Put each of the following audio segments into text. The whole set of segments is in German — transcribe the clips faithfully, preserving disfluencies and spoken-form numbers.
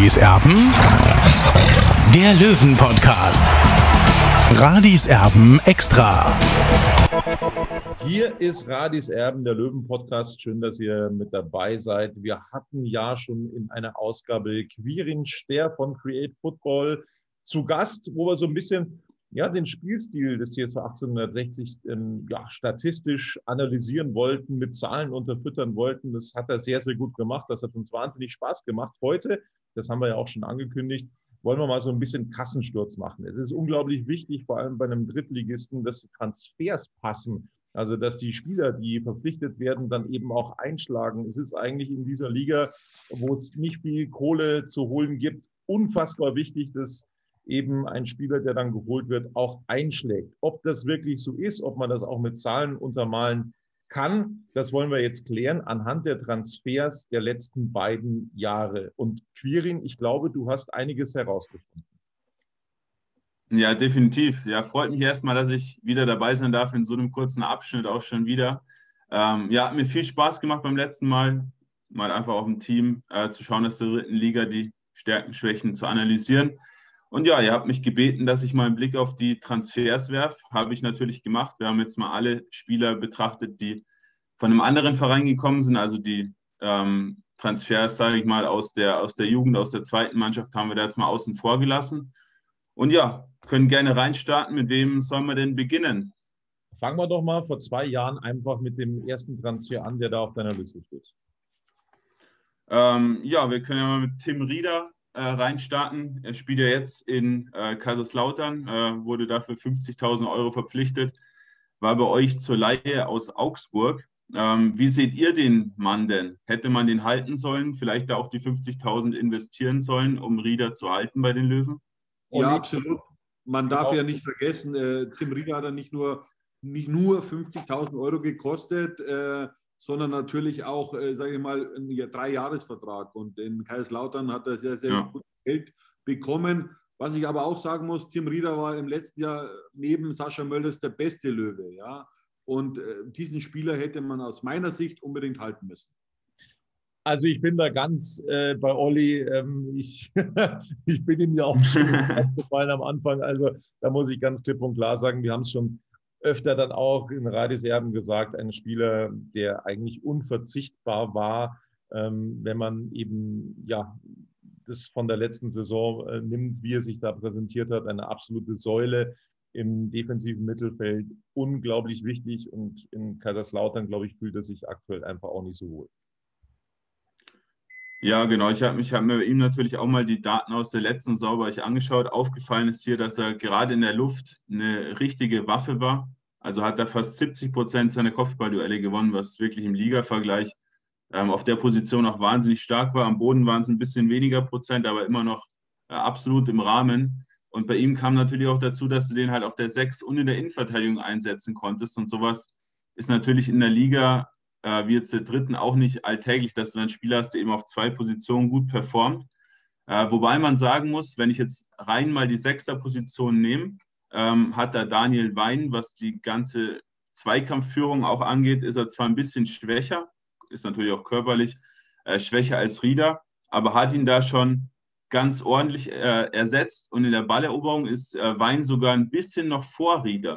Radis Erben, der Löwen-Podcast. Radis Erben extra. Hier ist Radis Erben, der Löwen-Podcast. Schön, dass ihr mit dabei seid. Wir hatten ja schon in einer Ausgabe Quirin Ster von Create Football zu Gast, wo wir so ein bisschen ja, den Spielstil des T S V achtzehnhundertsechzig ähm, ja, statistisch analysieren wollten, mit Zahlen unterfüttern wollten. Das hat er sehr, sehr gut gemacht. Das hat uns wahnsinnig Spaß gemacht. Heute, das haben wir ja auch schon angekündigt, wollen wir mal so ein bisschen Kassensturz machen. Es ist unglaublich wichtig, vor allem bei einem Drittligisten, dass die Transfers passen. Also, dass die Spieler, die verpflichtet werden, dann eben auch einschlagen. Es ist eigentlich in dieser Liga, wo es nicht viel Kohle zu holen gibt, unfassbar wichtig, dass eben ein Spieler, der dann geholt wird, auch einschlägt. Ob das wirklich so ist, ob man das auch mit Zahlen untermalen kann, das wollen wir jetzt klären anhand der Transfers der letzten beiden Jahre. Und Quirin, ich glaube, du hast einiges herausgefunden. Ja, definitiv. Ja, freut mich erstmal, dass ich wieder dabei sein darf in so einem kurzen Abschnitt auch schon wieder. Ähm, ja, hat mir viel Spaß gemacht beim letzten Mal, mal einfach auf dem Team äh, zu schauen, aus der dritten Liga die Stärken, Schwächen zu analysieren. Und ja, ihr habt mich gebeten, dass ich mal einen Blick auf die Transfers werfe. Habe ich natürlich gemacht. Wir haben jetzt mal alle Spieler betrachtet, die von einem anderen Verein gekommen sind. Also die ähm, Transfers, sage ich mal, aus der, aus der Jugend, aus der zweiten Mannschaft haben wir da jetzt mal außen vor gelassen. Und ja, können gerne reinstarten. Mit wem sollen wir denn beginnen? Fangen wir doch mal vor zwei Jahren einfach mit dem ersten Transfer an, der da auf deiner Liste steht. Ähm, ja, wir können ja mal mit Tim Rieder äh, reinstarten. Er spielt ja jetzt in äh, Kaiserslautern, äh, wurde dafür fünfzigtausend Euro verpflichtet, war bei euch zur Leihe aus Augsburg. Ähm, wie seht ihr den Mann denn? Hätte man den halten sollen, vielleicht da auch die fünfzigtausend investieren sollen, um Rieder zu halten bei den Löwen? Ja, absolut. Man darf ja nicht vergessen, äh, Tim Rieder hat ja nicht nur, nicht nur fünfzigtausend Euro gekostet, äh, sondern natürlich auch, äh, sage ich mal, einen Drei-Jahres-Vertrag. Und in Kaiserslautern hat er sehr, sehr ja. gut Geld bekommen. Was ich aber auch sagen muss, Tim Rieder war im letzten Jahr neben Sascha Mölders der beste Löwe. Ja? Und äh, diesen Spieler hätte man aus meiner Sicht unbedingt halten müssen. Also ich bin da ganz äh, bei Olli. Ähm, ich, ich bin ihm ja auch schon aufgefallen am Anfang. Also da muss ich ganz klipp und klar sagen, wir haben es schon öfter dann auch in Radis Erben gesagt, ein Spieler, der eigentlich unverzichtbar war, ähm, wenn man eben ja das von der letzten Saison äh, nimmt, wie er sich da präsentiert hat, eine absolute Säule im defensiven Mittelfeld, unglaublich wichtig, und in Kaiserslautern, glaube ich, fühlt er sich aktuell einfach auch nicht so wohl. Ja, genau. Ich habe hab mir bei ihm natürlich auch mal die Daten aus der letzten Saison bei euch angeschaut. Aufgefallen ist hier, dass er gerade in der Luft eine richtige Waffe war. Also hat er fast siebzig Prozent seiner Kopfballduelle gewonnen, was wirklich im Liga-Vergleich ähm, auf der Position auch wahnsinnig stark war. Am Boden waren es ein bisschen weniger Prozent, aber immer noch äh, absolut im Rahmen. Und bei ihm kam natürlich auch dazu, dass du den halt auf der sechs und in der Innenverteidigung einsetzen konntest. Und sowas ist natürlich in der Liga wie jetzt der dritten auch nicht alltäglich, dass du einen Spieler hast, der eben auf zwei Positionen gut performt. Äh, wobei man sagen muss, wenn ich jetzt rein mal die Sechster-Position nehme, ähm, hat da Daniel Wein, was die ganze Zweikampfführung auch angeht, ist er zwar ein bisschen schwächer, ist natürlich auch körperlich äh, schwächer als Rieder, aber hat ihn da schon ganz ordentlich äh, ersetzt, und in der Balleroberung ist äh, Wein sogar ein bisschen noch vor Rieder.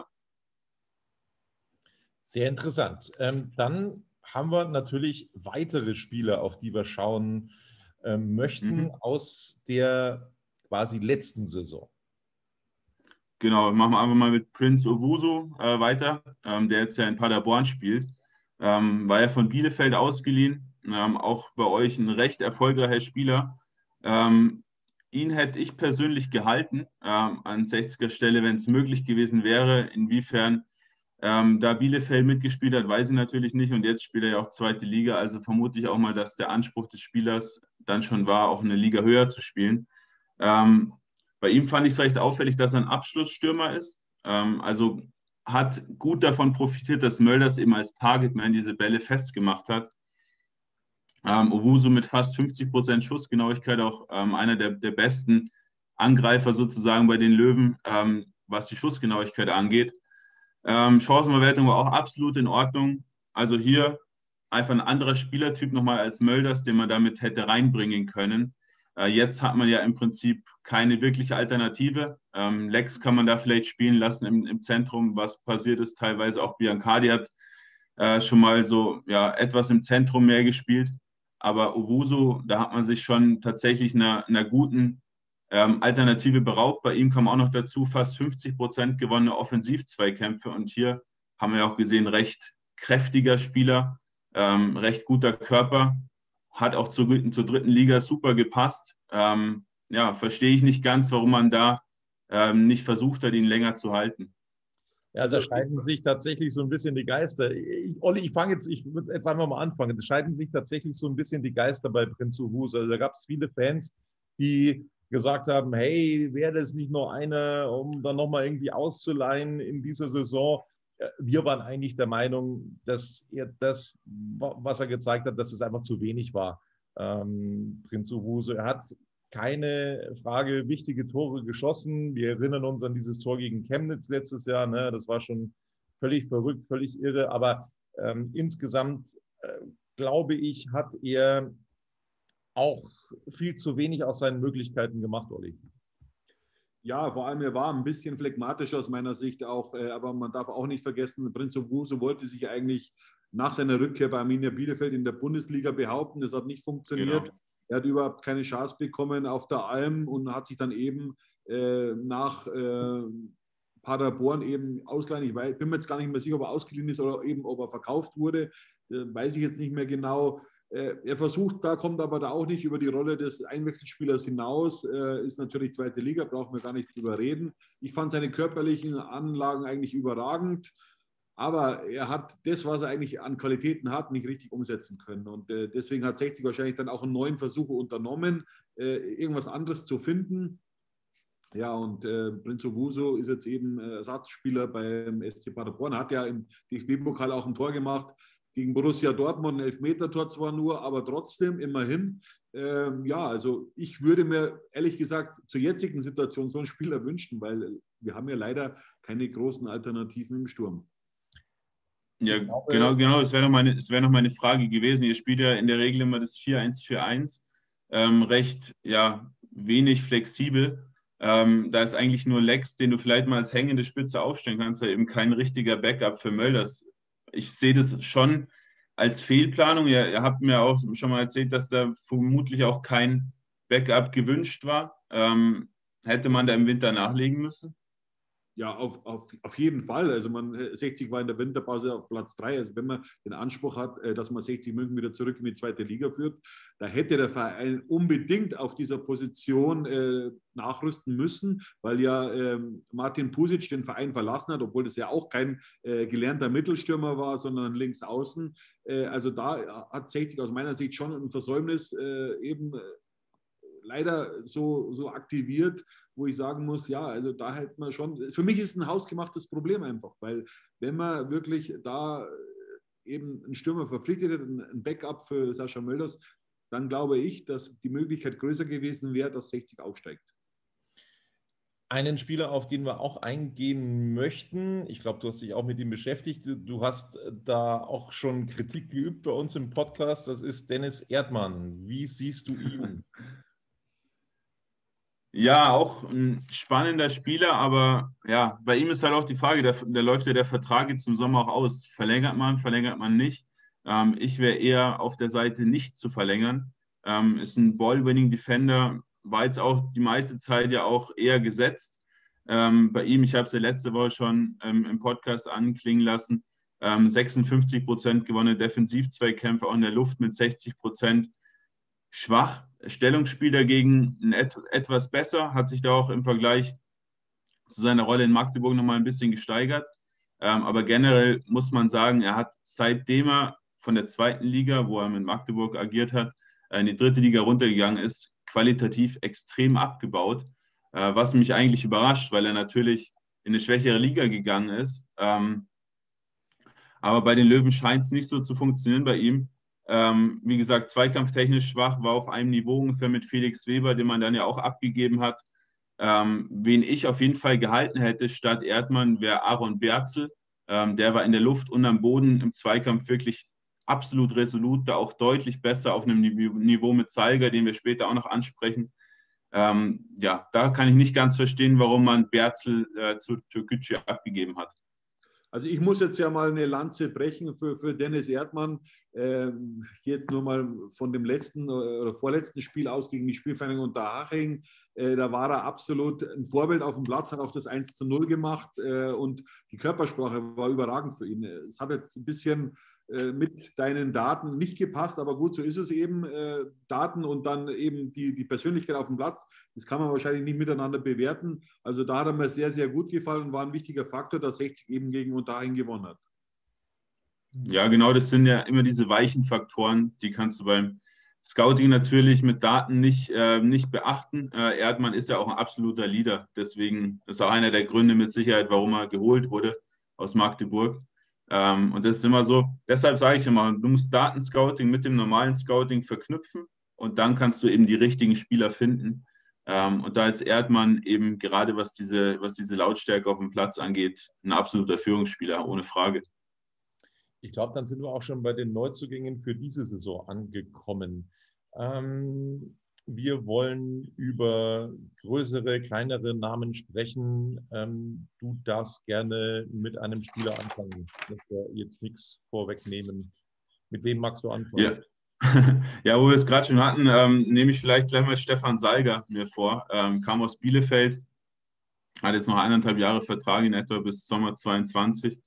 Sehr interessant. Ähm, dann haben wir natürlich weitere Spieler, auf die wir schauen äh, möchten, mhm. aus der quasi letzten Saison. Genau, machen wir einfach mal mit Prince Owusu äh, weiter, ähm, der jetzt ja in Paderborn spielt. Ähm, war ja von Bielefeld ausgeliehen, ähm, auch bei euch ein recht erfolgreicher Spieler. Ähm, ihn hätte ich persönlich gehalten ähm, an sechziger Stelle, wenn es möglich gewesen wäre. Inwiefern Ähm, da Bielefeld mitgespielt hat, weiß ich natürlich nicht, und jetzt spielt er ja auch zweite Liga, also vermute ich auch mal, dass der Anspruch des Spielers dann schon war, auch eine Liga höher zu spielen. Ähm, bei ihm fand ich es recht auffällig, dass er ein Abschlussstürmer ist, ähm, also hat gut davon profitiert, dass Mölders eben als Targetman diese Bälle festgemacht hat. Ähm, Owusu mit fast fünfzig Prozent Schussgenauigkeit, auch ähm, einer der, der besten Angreifer sozusagen bei den Löwen, ähm, was die Schussgenauigkeit angeht. Ähm, Chancenverwertung war auch absolut in Ordnung. Also hier einfach ein anderer Spielertyp nochmal als Mölders, den man damit hätte reinbringen können. Äh, jetzt hat man ja im Prinzip keine wirkliche Alternative. Ähm, Lex kann man da vielleicht spielen lassen im, im Zentrum, was passiert ist. Teilweise auch Biancardi hat äh, schon mal so ja, etwas im Zentrum mehr gespielt. Aber Owusu, da hat man sich schon tatsächlich einer, einer guten ähm, Alternative beraubt. Bei ihm kam auch noch dazu fast fünfzig Prozent gewonnene Offensiv-Zweikämpfe. Und hier haben wir auch gesehen, recht kräftiger Spieler, ähm, recht guter Körper. Hat auch zur, zur dritten Liga super gepasst. Ähm, ja, verstehe ich nicht ganz, warum man da ähm, nicht versucht hat, ihn länger zu halten. Ja, da scheiden sich tatsächlich so ein bisschen die Geister. Ich, Olli, ich fange jetzt, ich würde jetzt einfach mal anfangen. Da scheiden sich tatsächlich so ein bisschen die Geister bei Prinz Owusu. Also da gab es viele Fans, die gesagt haben, hey, wäre das nicht nur eine, um dann nochmal irgendwie auszuleihen in dieser Saison? Wir waren eigentlich der Meinung, dass er das, was er gezeigt hat, dass es einfach zu wenig war. Ähm, Prinz Owusu, er hat keine Frage wichtige Tore geschossen. Wir erinnern uns an dieses Tor gegen Chemnitz letztes Jahr. Ne? Das war schon völlig verrückt, völlig irre. Aber ähm, insgesamt, äh, glaube ich, hat er auch viel zu wenig aus seinen Möglichkeiten gemacht, Olli. Ja, vor allem er war ein bisschen phlegmatisch aus meiner Sicht auch, äh, aber man darf auch nicht vergessen, Prinz Owusu wollte sich eigentlich nach seiner Rückkehr bei Arminia Bielefeld in der Bundesliga behaupten. Das hat nicht funktioniert. Genau. Er hat überhaupt keine Chance bekommen auf der Alm und hat sich dann eben äh, nach äh, Paderborn eben ausleihen. Ich weiß, bin mir jetzt gar nicht mehr sicher, ob er ausgeliehen ist oder eben ob er verkauft wurde. Äh, weiß ich jetzt nicht mehr genau. Er versucht, da kommt aber da auch nicht über die Rolle des Einwechselspielers hinaus, ist natürlich zweite Liga, brauchen wir gar nicht drüber reden. Ich fand seine körperlichen Anlagen eigentlich überragend, aber er hat das, was er eigentlich an Qualitäten hat, nicht richtig umsetzen können. Und deswegen hat sechzig wahrscheinlich dann auch einen neuen Versuch unternommen, irgendwas anderes zu finden. Ja, und äh, Prinz Owusu ist jetzt eben Ersatzspieler beim S C Paderborn, hat ja im D F B-Pokal auch ein Tor gemacht. Gegen Borussia Dortmund, ein Elfmeter-Tor zwar nur, aber trotzdem immerhin. Ähm, ja, also ich würde mir ehrlich gesagt zur jetzigen Situation so einen Spieler wünschen, weil wir haben ja leider keine großen Alternativen im Sturm. Ja, glaube, genau, genau. Das wäre noch, meine, das wär noch meine Frage gewesen. Ihr spielt ja in der Regel immer das vier eins vier eins. Ähm, recht, ja, wenig flexibel. Ähm, da ist eigentlich nur Lex, den du vielleicht mal als hängende Spitze aufstellen kannst, da eben kein richtiger Backup für Mölders. Ich sehe das schon als Fehlplanung. Ihr, ihr habt mir auch schon mal erzählt, dass da vermutlich auch kein Backup gewünscht war. Ähm, hätte man da im Winter nachlegen müssen? Ja, auf, auf, auf jeden Fall. Also man, sechzig war in der Winterpause auf Platz drei. Also wenn man den Anspruch hat, dass man sechzig München wieder zurück in die zweite Liga führt, da hätte der Verein unbedingt auf dieser Position äh, nachrüsten müssen, weil ja äh, Martin Pusic den Verein verlassen hat, obwohl das ja auch kein äh, gelernter Mittelstürmer war, sondern links außen. Äh, also da hat sechzig aus meiner Sicht schon ein Versäumnis äh, eben äh, leider so, so aktiviert, wo ich sagen muss, ja, also da hält man schon, für mich ist ein hausgemachtes Problem einfach, weil wenn man wirklich da eben einen Stürmer verpflichtet hat, ein Backup für Sascha Mölders, dann glaube ich, dass die Möglichkeit größer gewesen wäre, dass sechzig aufsteigt. Einen Spieler, auf den wir auch eingehen möchten, ich glaube, du hast dich auch mit ihm beschäftigt, du hast da auch schon Kritik geübt bei uns im Podcast, das ist Dennis Erdmann. Wie siehst du ihn? Ja, auch ein spannender Spieler, aber ja, bei ihm ist halt auch die Frage, da, da läuft ja der Vertrag jetzt im Sommer auch aus. Verlängert man, verlängert man nicht. Ähm, ich wäre eher auf der Seite nicht zu verlängern. Ähm, ist ein Ball-Winning-Defender, war jetzt auch die meiste Zeit ja auch eher gesetzt. Ähm, bei ihm, ich habe es ja letzte Woche schon ähm, im Podcast anklingen lassen, ähm, sechsundfünfzig Prozent gewonnene Defensivzweikämpfe auch in der Luft mit sechzig Prozent. Schwach. Stellungsspiel dagegen et etwas besser, hat sich da auch im Vergleich zu seiner Rolle in Magdeburg nochmal ein bisschen gesteigert. Ähm, aber generell muss man sagen, er hat seitdem er von der zweiten Liga, wo er mit Magdeburg agiert hat, in die dritte Liga runtergegangen ist, qualitativ extrem abgebaut, äh, was mich eigentlich überrascht, weil er natürlich in eine schwächere Liga gegangen ist. Ähm, aber bei den Löwen scheint es nicht so zu funktionieren bei ihm. Ähm, wie gesagt, zweikampftechnisch schwach, war auf einem Niveau ungefähr mit Felix Weber, den man dann ja auch abgegeben hat. Ähm, wen ich auf jeden Fall gehalten hätte statt Erdmann, wäre Aaron Berzel. Ähm, der war in der Luft und am Boden im Zweikampf wirklich absolut resolut, da auch deutlich besser auf einem Niveau mit Salga, den wir später auch noch ansprechen. Ähm, ja, da kann ich nicht ganz verstehen, warum man Berzel äh, zu Türkgücü abgegeben hat. Also ich muss jetzt ja mal eine Lanze brechen für, für Dennis Erdmann. Ähm, jetzt nur mal von dem letzten oder vorletzten Spiel aus gegen die Spielvereinigung Unterhaching. Äh, da war er absolut ein Vorbild auf dem Platz, hat auch das eins zu null gemacht äh, und die Körpersprache war überragend für ihn. Es hat jetzt ein bisschen äh, mit deinen Daten nicht gepasst, aber gut, so ist es eben. Äh, Daten und dann eben die, die Persönlichkeit auf dem Platz, das kann man wahrscheinlich nicht miteinander bewerten. Also da hat er mir sehr, sehr gut gefallen und war ein wichtiger Faktor, dass sechzig eben gegen Unterhaching gewonnen hat. Ja, genau, das sind ja immer diese weichen Faktoren, die kannst du beim Scouting natürlich mit Daten nicht, äh, nicht beachten. Äh, Erdmann ist ja auch ein absoluter Leader, deswegen ist auch einer der Gründe mit Sicherheit, warum er geholt wurde aus Magdeburg. Ähm, und das ist immer so, deshalb sage ich immer, du musst Datenscouting mit dem normalen Scouting verknüpfen und dann kannst du eben die richtigen Spieler finden. Ähm, und da ist Erdmann eben gerade, was diese, was diese Lautstärke auf dem Platz angeht, ein absoluter Führungsspieler, ohne Frage. Ich glaube, dann sind wir auch schon bei den Neuzugängen für diese Saison angekommen. Ähm, wir wollen über größere, kleinere Namen sprechen. Ähm, du darfst gerne mit einem Spieler anfangen. Ich möchte jetzt nichts vorwegnehmen. Mit wem magst du anfangen? Ja, ja, wo wir es gerade schon hatten, ähm, nehme ich vielleicht gleich mal Stefan Salga mir vor. Ähm, kam aus Bielefeld, hat jetzt noch eineinhalb Jahre Vertrag in etwa bis Sommer zweiundzwanzig.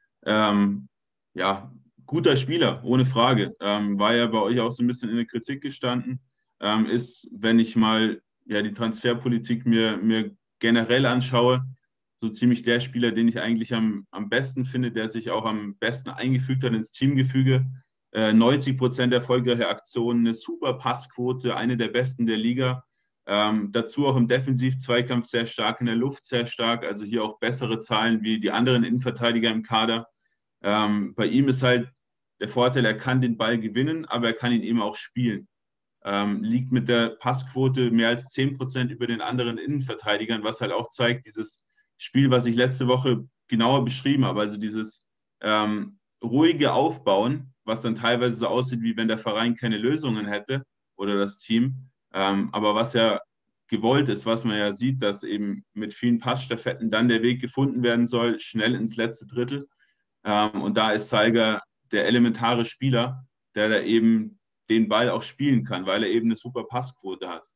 Ähm, ja, guter Spieler, ohne Frage. Ähm, war ja bei euch auch so ein bisschen in der Kritik gestanden. Ähm, ist, wenn ich mal ja, die Transferpolitik mir, mir generell anschaue, so ziemlich der Spieler, den ich eigentlich am, am besten finde, der sich auch am besten eingefügt hat ins Teamgefüge. Äh, neunzig Prozent erfolgreiche Aktionen, eine super Passquote, eine der besten der Liga. Ähm, dazu auch im Defensiv-Zweikampf sehr stark, in der Luft sehr stark, also hier auch bessere Zahlen wie die anderen Innenverteidiger im Kader. Ähm, bei ihm ist halt der Vorteil, er kann den Ball gewinnen, aber er kann ihn eben auch spielen. Ähm, liegt mit der Passquote mehr als zehn Prozent über den anderen Innenverteidigern, was halt auch zeigt, dieses Spiel, was ich letzte Woche genauer beschrieben habe, also dieses ähm, ruhige Aufbauen, was dann teilweise so aussieht, wie wenn der Verein keine Lösungen hätte oder das Team, ähm, aber was ja gewollt ist, was man ja sieht, dass eben mit vielen Passstaffetten dann der Weg gefunden werden soll, schnell ins letzte Drittel. Ähm, und da ist Salga der elementare Spieler, der da eben den Ball auch spielen kann, weil er eben eine super Passquote hat.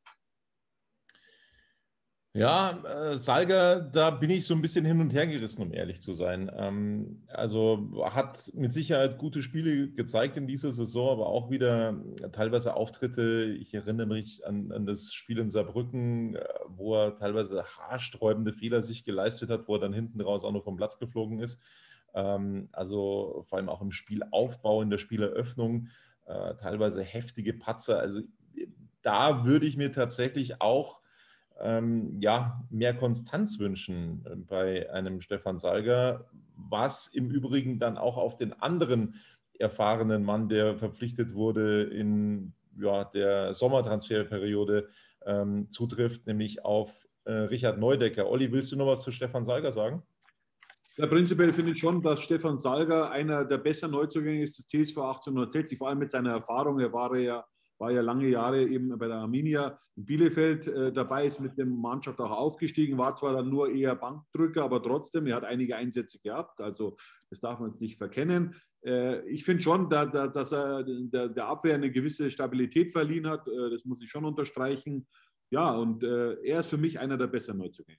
Ja, äh, Salga, da bin ich so ein bisschen hin und her gerissen, um ehrlich zu sein. Ähm, also hat mit Sicherheit gute Spiele gezeigt in dieser Saison, aber auch wieder teilweise Auftritte. Ich erinnere mich an, an das Spiel in Saarbrücken, wo er teilweise haarsträubende Fehler sich geleistet hat, wo er dann hinten raus auch noch vom Platz geflogen ist. Ähm, also vor allem auch im Spielaufbau, in der Spieleröffnung, äh, teilweise heftige Patzer. Also da würde ich mir tatsächlich auch Ähm, ja, mehr Konstanz wünschen bei einem Stefan Salga, was im Übrigen dann auch auf den anderen erfahrenen Mann, der verpflichtet wurde in ja, der Sommertransferperiode, ähm, zutrifft, nämlich auf äh, Richard Neudecker. Olli, willst du noch was zu Stefan Salga sagen? Ja, prinzipiell finde ich schon, dass Stefan Salga einer der besseren Neuzugänge ist des T S V achtzehnhundertsechzig, vor allem mit seiner Erfahrung. Er war ja war ja lange Jahre eben bei der Arminia in Bielefeld äh, dabei, ist mit der Mannschaft auch aufgestiegen, war zwar dann nur eher Bankdrücker, aber trotzdem, er hat einige Einsätze gehabt, also das darf man jetzt nicht verkennen. Äh, ich finde schon, da, da, dass er der, der Abwehr eine gewisse Stabilität verliehen hat, äh, das muss ich schon unterstreichen. Ja, und äh, er ist für mich einer der besseren Neuzugänge.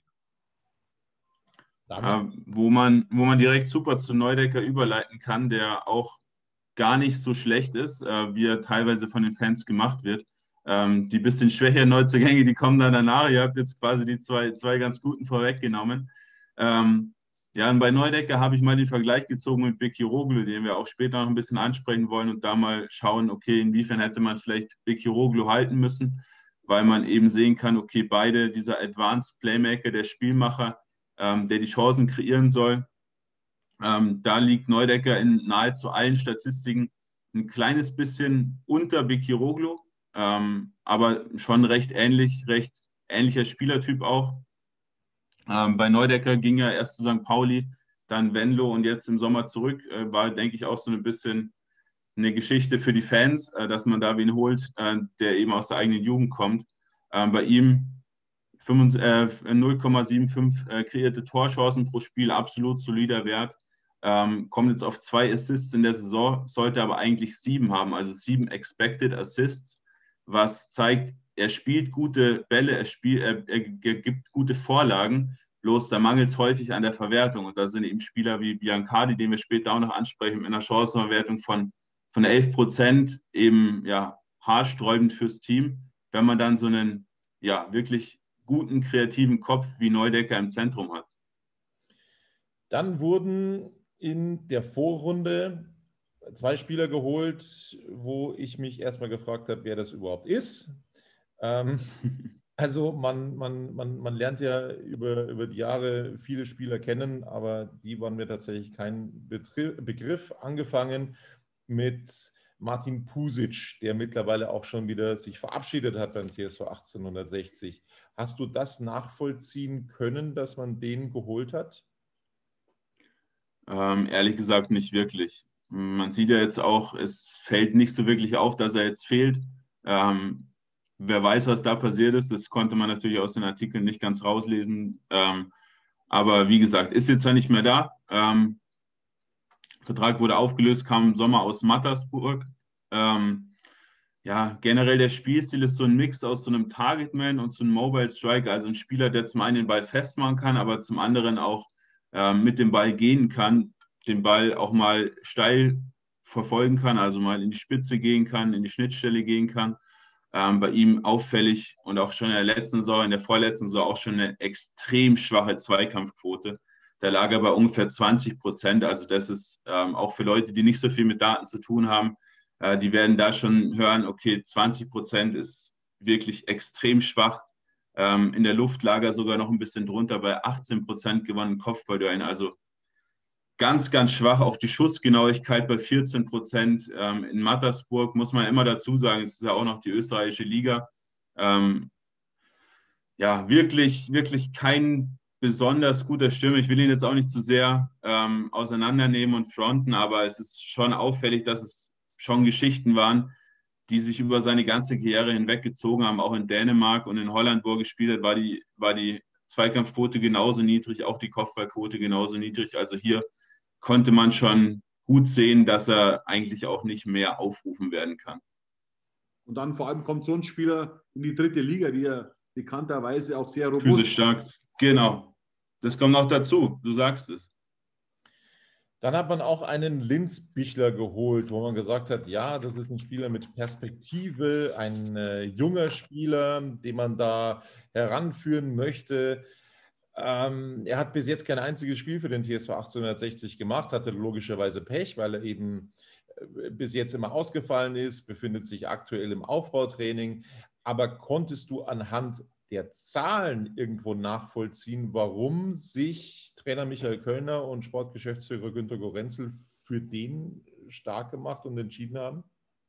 Äh, wo man, wo man direkt super zu Neudecker überleiten kann, der auch gar nicht so schlecht ist, äh, wie er teilweise von den Fans gemacht wird. Ähm, die bisschen schwächeren Neuzugänge, die kommen dann danach. Ihr habt jetzt quasi die zwei, zwei ganz guten vorweggenommen. Ähm, ja, und bei Neudecker habe ich mal den Vergleich gezogen mit Bekiroglu, den wir auch später noch ein bisschen ansprechen wollen und da mal schauen, okay, inwiefern hätte man vielleicht Bekiroglu halten müssen, weil man eben sehen kann, okay, beide, dieser Advanced Playmaker, der Spielmacher, ähm, der die Chancen kreieren soll, Ähm, da liegt Neudecker in nahezu allen Statistiken ein kleines bisschen unter Bekiroglu, ähm, aber schon recht ähnlich, recht ähnlicher Spielertyp auch. Ähm, bei Neudecker ging er erst zu Sankt Pauli, dann Venlo und jetzt im Sommer zurück. Äh, war, denke ich, auch so ein bisschen eine Geschichte für die Fans, äh, dass man da wen holt, äh, der eben aus der eigenen Jugend kommt. Äh, bei ihm null Komma fünfundsiebzig äh, kreierte Torchancen pro Spiel, absolut solider Wert. Ähm, kommt jetzt auf zwei Assists in der Saison, sollte aber eigentlich sieben haben, also sieben Expected Assists, was zeigt, er spielt gute Bälle, er, spielt, er, er gibt gute Vorlagen, bloß da mangelt es häufig an der Verwertung. Und da sind eben Spieler wie Biancardi, den wir später auch noch ansprechen, mit einer Chancenverwertung von, von elf Prozent eben ja, haarsträubend fürs Team. Wenn man dann so einen ja, wirklich guten, kreativen Kopf wie Neudecker im Zentrum hat. Dann wurden in der Vorrunde zwei Spieler geholt, wo ich mich erstmal gefragt habe, wer das überhaupt ist. Ähm, also man, man, man, man lernt ja über, über die Jahre viele Spieler kennen, aber die waren mir tatsächlich kein Betriff, Begriff. Angefangen mit Martin Pusic, der mittlerweile auch schon wieder sich verabschiedet hat beim T S V achtzehnhundertsechzig. Hast du das nachvollziehen können, dass man den geholt hat? Ähm, ehrlich gesagt nicht wirklich. Man sieht ja jetzt auch, es fällt nicht so wirklich auf, dass er jetzt fehlt. Ähm, wer weiß, was da passiert ist, das konnte man natürlich aus den Artikeln nicht ganz rauslesen. Ähm, aber wie gesagt, ist jetzt ja nicht mehr da. Ähm, Vertrag wurde aufgelöst, kam im Sommer aus Mattersburg. Ähm, ja, generell der Spielstil ist so ein Mix aus so einem Targetman und so einem Mobile Striker, also ein Spieler, der zum einen den Ball festmachen kann, aber zum anderen auch äh, mit dem Ball gehen kann, den Ball auch mal steil verfolgen kann, also mal in die Spitze gehen kann, in die Schnittstelle gehen kann. Ähm, bei ihm auffällig und auch schon in der letzten Saison, in der vorletzten Saison auch schon eine extrem schwache Zweikampfquote. Da lag er bei ungefähr zwanzig Prozent. Also das ist ähm, auch für Leute, die nicht so viel mit Daten zu tun haben, äh, die werden da schon hören, okay, zwanzig Prozent ist wirklich extrem schwach. Ähm, in der Luft lag er sogar noch ein bisschen drunter, bei achtzehn Prozent gewonnenen Kopfballduellen. Also ganz, ganz schwach. Auch die Schussgenauigkeit bei vierzehn Prozent. Ähm, in Mattersburg muss man immer dazu sagen, es ist ja auch noch die österreichische Liga. Ähm, ja, wirklich, wirklich kein besonders guter Stürmer. Ich will ihn jetzt auch nicht zu sehr ähm, auseinandernehmen und fronten, aber es ist schon auffällig, dass es schon Geschichten waren, die sich über seine ganze Karriere hinweggezogen haben. Auch in Dänemark und in Holland, wo er gespielt hat, war die, war die Zweikampfquote genauso niedrig, auch die Kopfballquote genauso niedrig. Also hier konnte man schon gut sehen, dass er eigentlich auch nicht mehr aufrufen werden kann. Und dann vor allem kommt so ein Spieler in die dritte Liga, die ja bekannterweise auch sehr robust ist. Physisch stark, genau. Das kommt noch dazu, du sagst es. Dann hat man auch einen Linz Bichler geholt, wo man gesagt hat, ja, das ist ein Spieler mit Perspektive, ein äh, junger Spieler, den man da heranführen möchte. Ähm, er hat bis jetzt kein einziges Spiel für den T S V achtzehnhundertsechzig gemacht, hatte logischerweise Pech, weil er eben äh, bis jetzt immer ausgefallen ist, befindet sich aktuell im Aufbautraining. Aber konntest du anhand der Zahlen irgendwo nachvollziehen, warum sich Trainer Michael Kölner und Sportgeschäftsführer Günter Gorenzel für den stark gemacht und entschieden haben?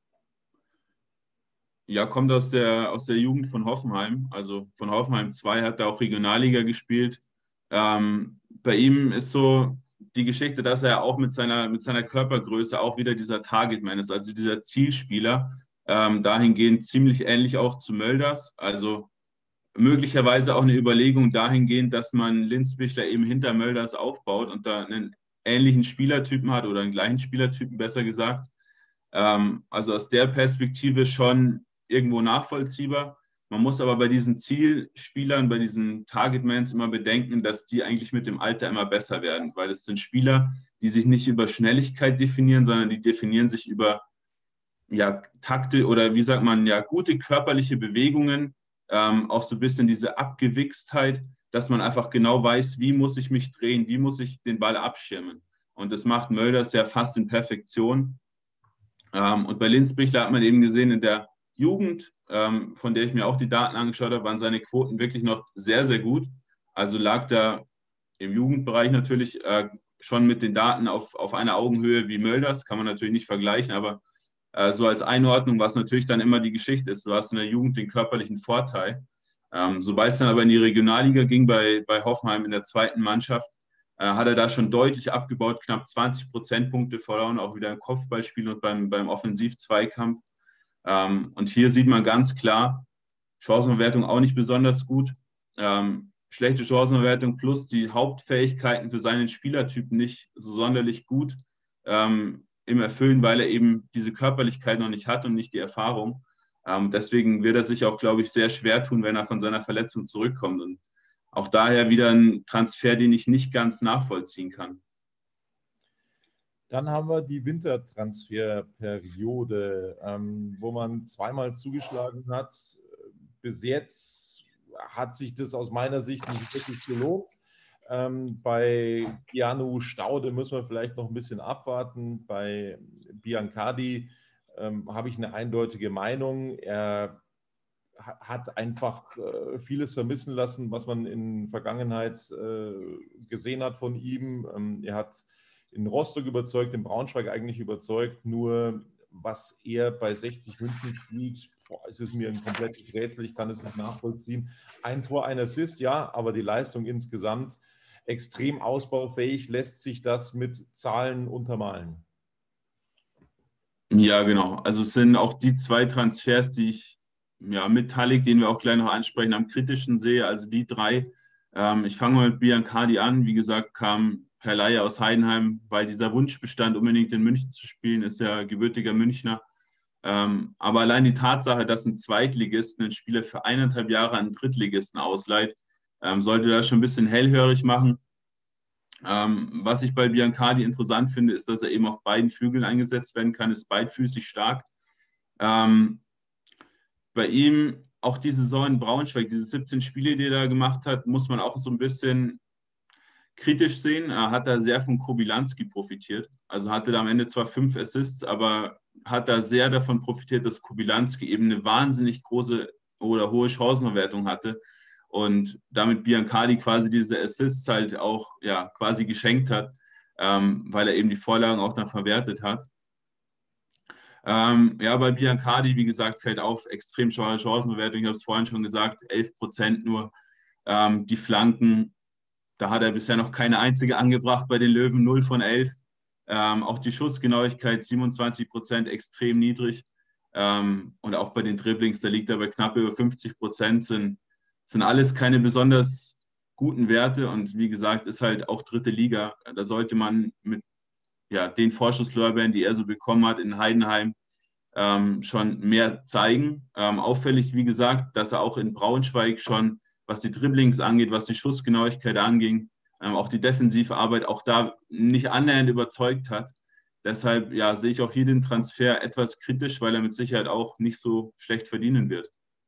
Ja, kommt aus der, aus der Jugend von Hoffenheim. Also von Hoffenheim zwei hat er auch Regionalliga gespielt. Ähm, bei ihm ist so die Geschichte, dass er auch mit seiner, mit seiner Körpergröße auch wieder dieser Targetman ist, also dieser Zielspieler. Ähm, dahingehend ziemlich ähnlich auch zu Mölders. Also möglicherweise auch eine Überlegung dahingehend, dass man Linz Bichler eben hinter Mölders aufbaut und da einen ähnlichen Spielertypen hat oder einen gleichen Spielertypen, besser gesagt. Ähm, also aus der Perspektive schon irgendwo nachvollziehbar. Man muss aber bei diesen Zielspielern, bei diesen Targetmans immer bedenken, dass die eigentlich mit dem Alter immer besser werden, weil es sind Spieler, die sich nicht über Schnelligkeit definieren, sondern die definieren sich über ja, Takte oder wie sagt man, ja, gute körperliche Bewegungen, ähm, auch so ein bisschen diese Abgewichstheit, dass man einfach genau weiß, wie muss ich mich drehen, wie muss ich den Ball abschirmen. Und das macht Mölders ja fast in Perfektion. Ähm, und bei Linz Bichler hat man eben gesehen, in der Jugend, ähm, von der ich mir auch die Daten angeschaut habe, waren seine Quoten wirklich noch sehr, sehr gut. Also lag da im Jugendbereich natürlich äh, schon mit den Daten auf, auf einer Augenhöhe wie Mölders, kann man natürlich nicht vergleichen, aber äh, so als Einordnung, was natürlich dann immer die Geschichte ist, du hast in der Jugend den körperlichen Vorteil. Ähm, sobald es dann aber in die Regionalliga ging, bei, bei Hoffenheim in der zweiten Mannschaft, äh, hat er da schon deutlich abgebaut, knapp zwanzig Prozentpunkte verloren, auch wieder im Kopfballspiel und beim, beim Offensiv-Zweikampf. Ähm, und hier sieht man ganz klar, Chancenverwertung auch nicht besonders gut. Ähm, schlechte Chancenverwertung plus die Hauptfähigkeiten für seinen Spielertyp nicht so sonderlich gut ähm, im Erfüllen, weil er eben diese Körperlichkeit noch nicht hat und nicht die Erfahrung. Ähm, deswegen wird er sich auch, glaube ich, sehr schwer tun, wenn er von seiner Verletzung zurückkommt. Und auch daher wieder ein Transfer, den ich nicht ganz nachvollziehen kann. Dann haben wir die Wintertransferperiode, ähm, wo man zweimal zugeschlagen hat. Bis jetzt hat sich das aus meiner Sicht nicht wirklich gelohnt. Ähm, bei Keanu Staude müssen wir vielleicht noch ein bisschen abwarten. Bei Biancardi ähm, habe ich eine eindeutige Meinung. Er hat einfach äh, vieles vermissen lassen, was man in der Vergangenheit äh, gesehen hat von ihm. Ähm, er hat in Rostock überzeugt, in Braunschweig eigentlich überzeugt, nur was er bei sechzig München spielt, boah, es ist mir ein komplettes Rätsel, ich kann es nicht nachvollziehen. Ein Tor, ein Assist, ja, aber die Leistung insgesamt extrem ausbaufähig. Lässt sich das mit Zahlen untermalen? Ja, genau. Also es sind auch die zwei Transfers, die ich ja, mit Hallig, den wir auch gleich noch ansprechen, am kritischen sehe. Also die drei. Ähm, ich fange mal mit Biancardi an. Wie gesagt, kam per Leihe aus Heidenheim, weil dieser Wunsch bestand, unbedingt in München zu spielen, ist ja gebürtiger Münchner. Ähm, aber allein die Tatsache, dass ein Zweitligisten einen Spieler für eineinhalb Jahre an einen Drittligisten ausleiht, ähm, sollte das schon ein bisschen hellhörig machen. Ähm, was ich bei Biancardi interessant finde, ist, dass er eben auf beiden Flügeln eingesetzt werden kann, ist beidfüßig stark. Ähm, bei ihm auch die Saison in Braunschweig, diese siebzehn Spiele, die er da gemacht hat, muss man auch so ein bisschen kritisch sehen. Er hat da sehr von Kobylanski profitiert. Also hatte da am Ende zwar fünf Assists, aber hat da sehr davon profitiert, dass Kobylanski eben eine wahnsinnig große oder hohe Chancenverwertung hatte und damit Biancardi quasi diese Assists halt auch ja, quasi geschenkt hat, ähm, weil er eben die Vorlagen auch dann verwertet hat. Ähm, ja, bei Biancardi, wie gesagt, fällt auf, extrem schwache Chancenbewertung. Ich habe es vorhin schon gesagt, elf Prozent nur. Ähm, die Flanken, da hat er bisher noch keine einzige angebracht bei den Löwen, null von elf. Ähm, auch die Schussgenauigkeit, siebenundzwanzig Prozent, extrem niedrig. Ähm, und auch bei den Dribblings, da liegt er bei knapp über fünfzig Prozent, sind, sind alles keine besonders guten Werte. Und wie gesagt, ist halt auch dritte Liga. Da sollte man mit ja, den Vorschusslorbeeren, die er so bekommen hat in Heidenheim, ähm, schon mehr zeigen. Ähm, auffällig, wie gesagt, dass er auch in Braunschweig schon, was die Dribblings angeht, was die Schussgenauigkeit anging, ähm, auch die defensive Arbeit auch da nicht annähernd überzeugt hat. Deshalb ja, sehe ich auch hier den Transfer etwas kritisch, weil er mit Sicherheit auch nicht so schlecht verdienen wird.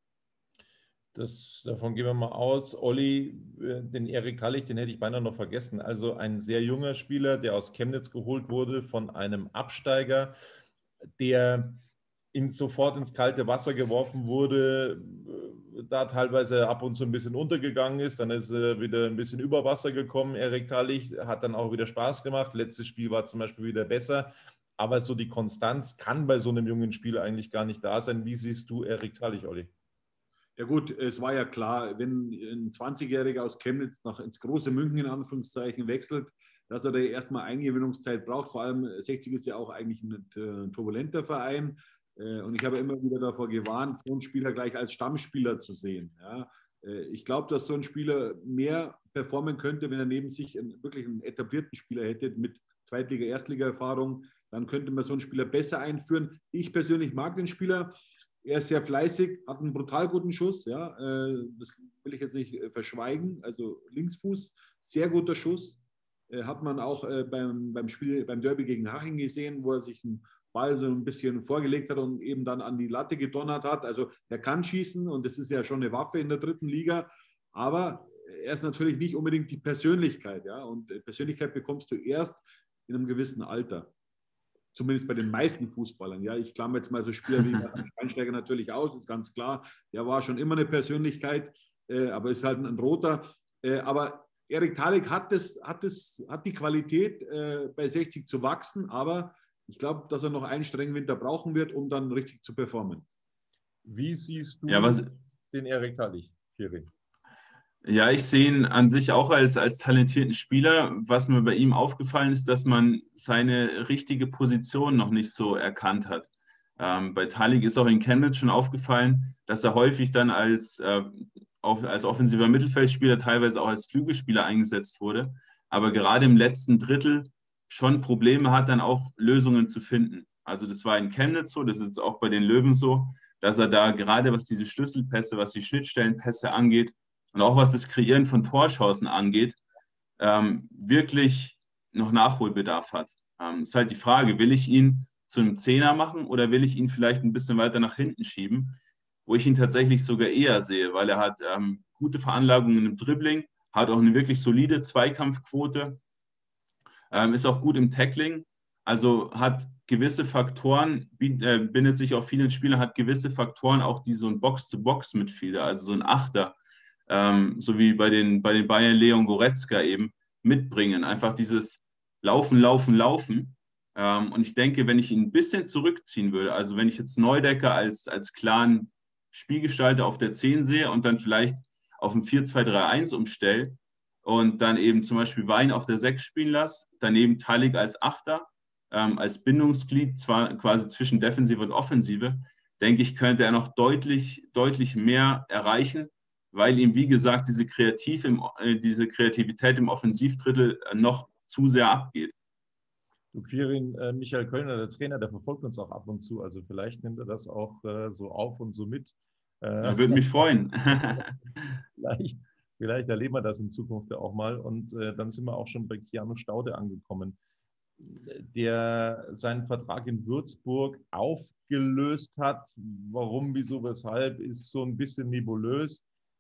Das, davon gehen wir mal aus. Olli, den Erik Hallig, den hätte ich beinahe noch vergessen. Also ein sehr junger Spieler, der aus Chemnitz geholt wurde von einem Absteiger, der in, sofort ins kalte Wasser geworfen wurde, da teilweise ab und zu ein bisschen untergegangen ist. Dann ist er wieder ein bisschen über Wasser gekommen. Erik Hallig hat dann auch wieder Spaß gemacht. Letztes Spiel war zum Beispiel wieder besser. Aber so die Konstanz kann bei so einem jungen Spieler eigentlich gar nicht da sein. Wie siehst du Erik Hallig, Olli? Ja gut, es war ja klar, wenn ein zwanzigjähriger aus Chemnitz nach ins große München in Anführungszeichen wechselt, dass er da erstmal Eingewöhnungszeit braucht. Vor allem sechzig ist ja auch eigentlich ein, ein turbulenter Verein. Und ich habe immer wieder davor gewarnt, so einen Spieler gleich als Stammspieler zu sehen. Ja, ich glaube, dass so ein Spieler mehr performen könnte, wenn er neben sich einen, wirklich einen etablierten Spieler hätte mit Zweitliga-, Erstliga-Erfahrung. Dann könnte man so einen Spieler besser einführen. Ich persönlich mag den Spieler. Er ist sehr fleißig, hat einen brutal guten Schuss, ja, das will ich jetzt nicht verschweigen. Also Linksfuß, sehr guter Schuss. Hat man auch beim, beim Spiel, beim Derby gegen Haching gesehen, wo er sich einen Ball so ein bisschen vorgelegt hat und eben dann an die Latte gedonnert hat. Also er kann schießen und das ist ja schon eine Waffe in der dritten Liga. Aber er ist natürlich nicht unbedingt die Persönlichkeit, ja. Und Persönlichkeit bekommst du erst in einem gewissen Alter. Zumindest bei den meisten Fußballern. Ja, ich klammer jetzt mal so Spieler wie Schweinsteiger natürlich aus, ist ganz klar. Der war schon immer eine Persönlichkeit, äh, aber ist halt ein, ein Roter. Äh, aber Erik Hallig hat, das, hat, das, hat die Qualität, äh, bei sechzig zu wachsen, aber ich glaube, dass er noch einen strengen Winter brauchen wird, um dann richtig zu performen. Wie siehst du ja, was, den Erik Hallig, Kiri? Ja, ich sehe ihn an sich auch als, als talentierten Spieler. Was mir bei ihm aufgefallen ist, dass man seine richtige Position noch nicht so erkannt hat. Ähm, bei Talik ist auch in Chemnitz schon aufgefallen, dass er häufig dann als, äh, auf, als offensiver Mittelfeldspieler, teilweise auch als Flügelspieler eingesetzt wurde, aber gerade im letzten Drittel schon Probleme hat, dann auch Lösungen zu finden. Also das war in Chemnitz so, das ist auch bei den Löwen so, dass er da gerade was diese Schlüsselpässe, was die Schnittstellenpässe angeht, und auch was das Kreieren von Torchancen angeht, ähm, wirklich noch Nachholbedarf hat. Ähm, ist halt die Frage, will ich ihn zum Zehner machen oder will ich ihn vielleicht ein bisschen weiter nach hinten schieben, wo ich ihn tatsächlich sogar eher sehe, weil er hat ähm, gute Veranlagungen im Dribbling, hat auch eine wirklich solide Zweikampfquote, ähm, ist auch gut im Tackling, also hat gewisse Faktoren, äh, bindet sich auf vielen Spielern, hat gewisse Faktoren auch, die so ein Box-to-Box-Midfielder, also so ein Achter, ähm, so wie bei den, bei den Bayern Leon Goretzka eben, mitbringen. Einfach dieses Laufen, Laufen, Laufen. Ähm, und ich denke, wenn ich ihn ein bisschen zurückziehen würde, also wenn ich jetzt Neudecker als, als klaren Spielgestalter auf der zehn sehe und dann vielleicht auf ein vier zwei drei eins umstelle und dann eben zum Beispiel Wein auf der sechs spielen lasse, daneben Talik als Achter, ähm, als Bindungsglied zwar quasi zwischen Defensive und Offensive, denke ich, könnte er noch deutlich, deutlich mehr erreichen, weil ihm, wie gesagt, diese, Kreativ im, äh, diese Kreativität im Offensivdrittel äh, noch zu sehr abgeht. Du, Quirin, äh, Michael Kölner, der Trainer, der verfolgt uns auch ab und zu. Also vielleicht nimmt er das auch äh, so auf und so mit. Äh, er würde mich freuen. vielleicht, vielleicht erleben wir das in Zukunft ja auch mal. Und äh, dann sind wir auch schon bei Keanu Staude angekommen, der seinen Vertrag in Würzburg aufgelöst hat. Warum, wieso, weshalb, ist so ein bisschen nebulös.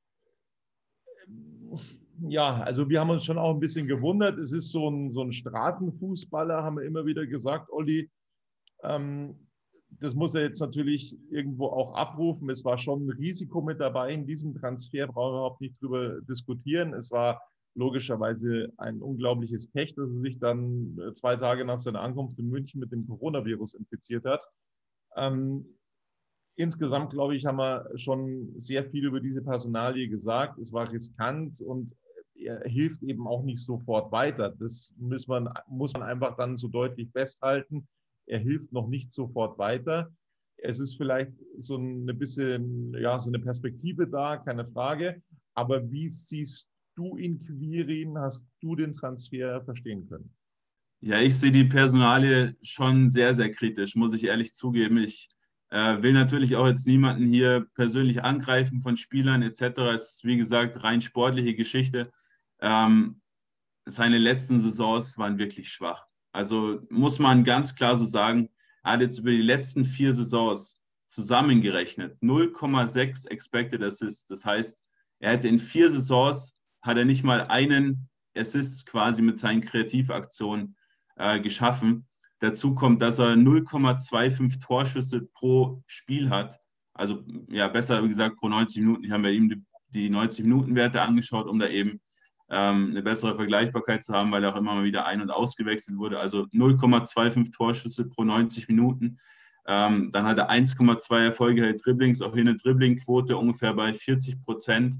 Ja, also wir haben uns schon auch ein bisschen gewundert. Es ist so ein, so ein Straßenfußballer, haben wir immer wieder gesagt, Olli. Ähm, das muss er jetzt natürlich irgendwo auch abrufen. Es war schon ein Risiko mit dabei in diesem Transfer, brauchen wir überhaupt nicht drüber diskutieren. Es war logischerweise ein unglaubliches Pech, dass er sich dann zwei Tage nach seiner Ankunft in München mit dem Coronavirus infiziert hat. Ähm, Insgesamt, glaube ich, haben wir schon sehr viel über diese Personalie gesagt. Es war riskant und er hilft eben auch nicht sofort weiter. Das muss man, muss man einfach dann so deutlich festhalten. Er hilft noch nicht sofort weiter. Es ist vielleicht so eine bisschen, ja, so eine Perspektive da, keine Frage. Aber wie siehst du ihn, Quirin? Hast du den Transfer verstehen können? Ja, ich sehe die Personalie schon sehr, sehr kritisch, muss ich ehrlich zugeben. Ich Äh, will natürlich auch jetzt niemanden hier persönlich angreifen von Spielern et cetera. Es ist, wie gesagt, rein sportliche Geschichte. Ähm, seine letzten Saisons waren wirklich schwach. Also muss man ganz klar so sagen, er hat jetzt über die letzten vier Saisons zusammengerechnet null Komma sechs Expected Assists. Das heißt, er hätte in vier Saisons, hat er nicht mal einen Assist quasi mit seinen Kreativaktionen äh, geschaffen. Dazu kommt, dass er null Komma fünfundzwanzig Torschüsse pro Spiel hat. Also ja, besser wie gesagt pro neunzig Minuten. Ich habe mir eben die, die neunzig-Minuten-Werte angeschaut, um da eben ähm, eine bessere Vergleichbarkeit zu haben, weil er auch immer mal wieder ein- und ausgewechselt wurde. Also null Komma fünfundzwanzig Torschüsse pro neunzig Minuten. Ähm, dann hat er eins Komma zwei erfolgreiche Dribblings, auch hier eine Dribblingquote ungefähr bei vierzig Prozent.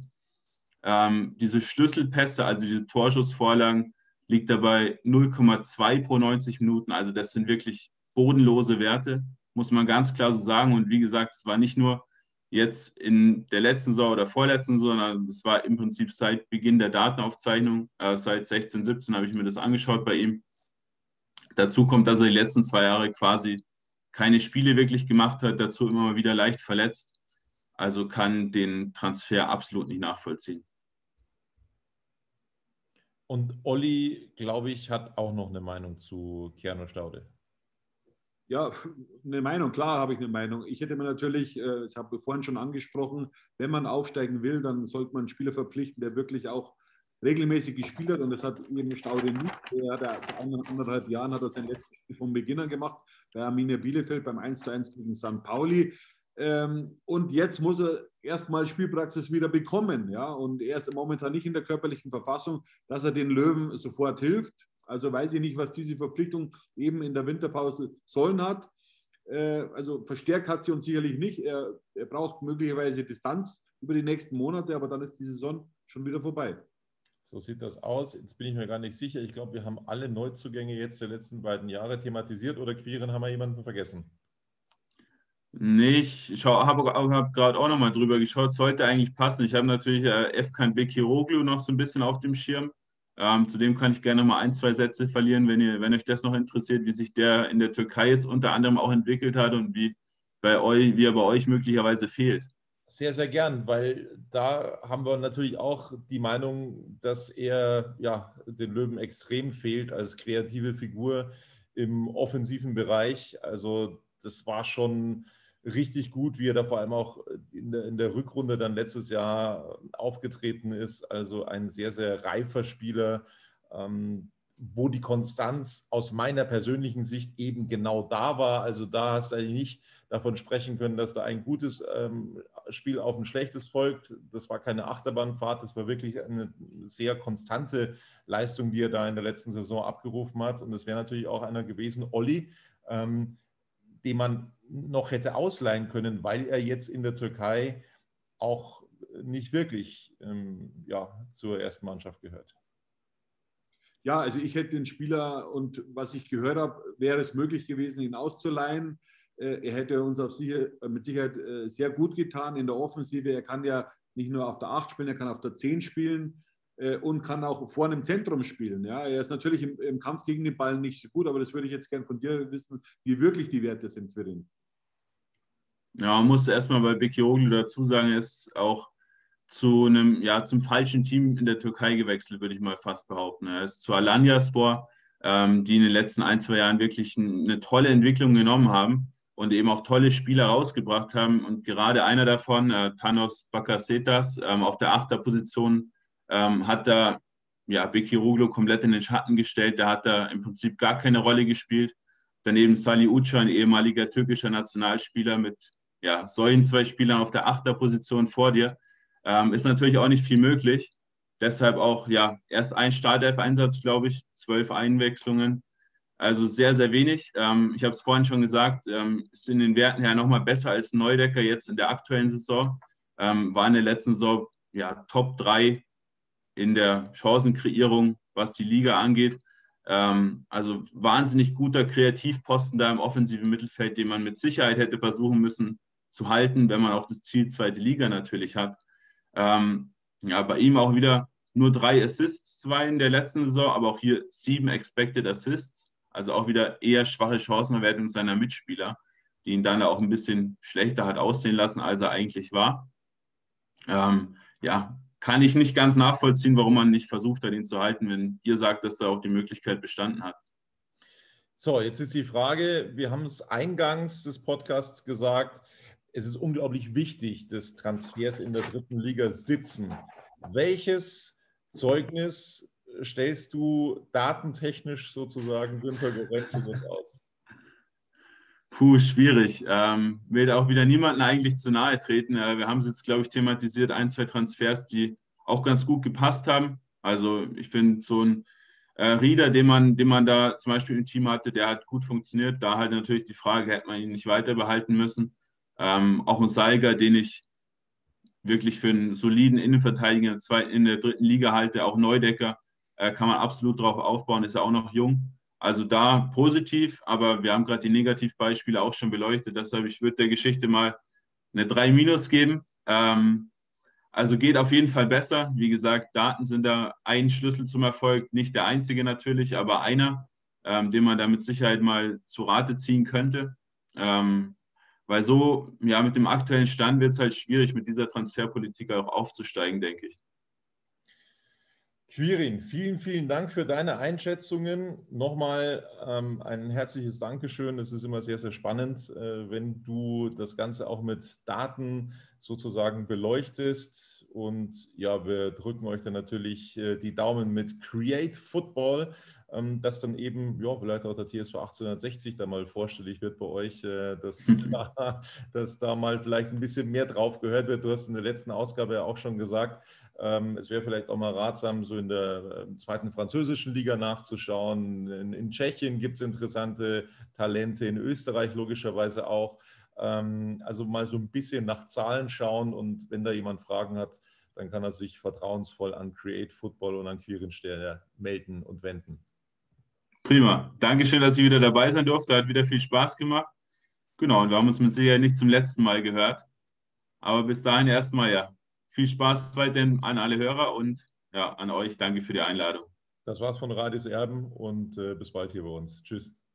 Ähm, diese Schlüsselpässe, also diese Torschussvorlagen, liegt dabei null Komma zwei pro neunzig Minuten. Also das sind wirklich bodenlose Werte, muss man ganz klar so sagen. Und wie gesagt, es war nicht nur jetzt in der letzten Saison oder vorletzten Saison, sondern es war im Prinzip seit Beginn der Datenaufzeichnung, äh, seit sechzehn, siebzehn habe ich mir das angeschaut bei ihm. Dazu kommt, dass er die letzten zwei Jahre quasi keine Spiele wirklich gemacht hat, dazu immer mal wieder leicht verletzt. Also kann den Transfer absolut nicht nachvollziehen. Und Olli, glaube ich, hat auch noch eine Meinung zu Keanu Staude. Ja, eine Meinung, klar habe ich eine Meinung. Ich hätte mir natürlich, äh, ich habe vorhin schon angesprochen, wenn man aufsteigen will, dann sollte man einen Spieler verpflichten, der wirklich auch regelmäßig gespielt hat. Und das hat eben Staude nicht. Er hat ja vor anderthalb Jahren hat er sein letztes Spiel vom Beginn an gemacht, bei Arminia Bielefeld beim eins zu eins gegen Sankt Pauli. Ähm, und jetzt muss er erstmal Spielpraxis wieder bekommen. Ja? Und er ist momentan nicht in der körperlichen Verfassung, dass er den Löwen sofort hilft. Also weiß ich nicht, was diese Verpflichtung eben in der Winterpause sollen hat. Äh, also verstärkt hat sie uns sicherlich nicht. Er, er braucht möglicherweise Distanz über die nächsten Monate, aber dann ist die Saison schon wieder vorbei. So sieht das aus. Jetzt bin ich mir gar nicht sicher. Ich glaube, wir haben alle Neuzugänge jetzt der letzten beiden Jahre thematisiert oder Quirin, haben wir jemanden vergessen? Nee, ich habe hab gerade auch nochmal drüber geschaut. Es sollte eigentlich passen. Ich habe natürlich äh, Efkan Bekiroglu noch so ein bisschen auf dem Schirm. Ähm, zudem kann ich gerne noch mal ein, zwei Sätze verlieren, wenn ihr, wenn euch das noch interessiert, wie sich der in der Türkei jetzt unter anderem auch entwickelt hat und wie, bei euch, wie er bei euch möglicherweise fehlt. Sehr, sehr gern, weil da haben wir natürlich auch die Meinung, dass er ja, den Löwen extrem fehlt als kreative Figur im offensiven Bereich. Also das war schon richtig gut, wie er da vor allem auch in der, in der Rückrunde dann letztes Jahr aufgetreten ist. Also ein sehr, sehr reifer Spieler, ähm, wo die Konstanz aus meiner persönlichen Sicht eben genau da war. Also da hast du eigentlich nicht davon sprechen können, dass da ein gutes ähm, Spiel auf ein schlechtes folgt. Das war keine Achterbahnfahrt, das war wirklich eine sehr konstante Leistung, die er da in der letzten Saison abgerufen hat. Und es wäre natürlich auch einer gewesen, Olli, ähm, den man noch hätte ausleihen können, weil er jetzt in der Türkei auch nicht wirklich ähm, ja, zur ersten Mannschaft gehört. Ja, also ich hätte den Spieler, und was ich gehört habe, wäre es möglich gewesen, ihn auszuleihen. Er hätte uns auf sicher, mit Sicherheit sehr gut getan in der Offensive. Er kann ja nicht nur auf der acht spielen, er kann auf der zehn spielen und kann auch vorne im Zentrum spielen. Ja, er ist natürlich im, im Kampf gegen den Ball nicht so gut, aber das würde ich jetzt gerne von dir wissen, wie wirklich die Werte sind für ihn. Ja, man muss erstmal bei Bekiroglu dazu sagen, er ist auch zu einem, ja, zum falschen Team in der Türkei gewechselt, würde ich mal fast behaupten. Er ist zu Alanyaspor, ähm, die in den letzten ein, zwei Jahren wirklich eine tolle Entwicklung genommen haben und eben auch tolle Spieler rausgebracht haben. Und gerade einer davon, äh, Thanos Bakasetas, ähm, auf der Achterposition, ähm, hat da ja, Bekiroglu komplett in den Schatten gestellt. Da hat er im Prinzip gar keine Rolle gespielt. Daneben Salih Uçan, ein ehemaliger türkischer Nationalspieler mit ja, solchen zwei Spielern auf der Achterposition vor dir. Ähm, ist natürlich auch nicht viel möglich. Deshalb auch ja erst ein Startelf-Einsatz, glaube ich, zwölf Einwechslungen. Also sehr, sehr wenig. Ähm, ich habe es vorhin schon gesagt, ähm, ist in den Werten her nochmal besser als Neudecker jetzt in der aktuellen Saison. Ähm, war in der letzten Saison ja Top drei in der Chancenkreierung, was die Liga angeht. Ähm, also wahnsinnig guter Kreativposten da im offensiven Mittelfeld, den man mit Sicherheit hätte versuchen müssen zu halten, wenn man auch das Ziel zweite Liga natürlich hat. Ähm, ja, bei ihm auch wieder nur drei Assists, zwei in der letzten Saison, aber auch hier sieben Expected Assists. Also auch wieder eher schwache Chancenerwertung seiner Mitspieler, die ihn dann auch ein bisschen schlechter hat aussehen lassen, als er eigentlich war. Ähm, ja, kann ich nicht ganz nachvollziehen, warum man nicht versucht hat, ihn zu halten, wenn ihr sagt, dass da auch die Möglichkeit bestanden hat. So, jetzt ist die Frage, wir haben es eingangs des Podcasts gesagt, es ist unglaublich wichtig, dass Transfers in der dritten Liga sitzen. Welches Zeugnis stellst du datentechnisch sozusagen Günter Goretzka aus? Puh, schwierig. Ähm, will auch wieder niemanden eigentlich zu nahe treten. Äh, wir haben es jetzt, glaube ich, thematisiert, ein, zwei Transfers, die auch ganz gut gepasst haben. Also ich finde, so ein äh, Rieder, den man, den man da zum Beispiel im Team hatte, der hat gut funktioniert. Da halt natürlich die Frage, hätte man ihn nicht weiter behalten müssen. Ähm, auch ein Saiger, den ich wirklich für einen soliden Innenverteidiger in der dritten Liga halte, auch Neudecker, äh, kann man absolut drauf aufbauen, ist ja auch noch jung. Also da positiv, aber wir haben gerade die Negativbeispiele auch schon beleuchtet, deshalb ich würde der Geschichte mal eine drei minus geben. Ähm, also geht auf jeden Fall besser. Wie gesagt, Daten sind da ein Schlüssel zum Erfolg, nicht der einzige natürlich, aber einer, ähm, den man da mit Sicherheit mal zu Rate ziehen könnte. Ähm, weil so, ja, mit dem aktuellen Stand wird es halt schwierig, mit dieser Transferpolitik auch aufzusteigen, denke ich. Quirin, vielen, vielen Dank für deine Einschätzungen. Nochmal ähm, ein herzliches Dankeschön. Es ist immer sehr, sehr spannend, äh, wenn du das Ganze auch mit Daten sozusagen beleuchtest. Und ja, wir drücken euch dann natürlich äh, die Daumen mit Create Football, ähm, dass dann eben, ja, vielleicht auch der T S V achtzehnhundertsechzig da mal vorstellig wird bei euch, äh, dass, da, dass da mal vielleicht ein bisschen mehr drauf gehört wird. Du hast in der letzten Ausgabe ja auch schon gesagt, es wäre vielleicht auch mal ratsam, so in der zweiten französischen Liga nachzuschauen. In, in Tschechien gibt es interessante Talente, in Österreich logischerweise auch. Also mal so ein bisschen nach Zahlen schauen und wenn da jemand Fragen hat, dann kann er sich vertrauensvoll an Create Football und an Quirin Stern melden und wenden. Prima. Dankeschön, dass ich wieder dabei sein durfte. Hat wieder viel Spaß gemacht. Genau, und wir haben uns mit Sicherheit nicht zum letzten Mal gehört. Aber bis dahin erstmal, ja, viel Spaß weiterhin an alle Hörer und ja, an euch. Danke für die Einladung. Das war's von Radis Erben und äh, bis bald hier bei uns. Tschüss.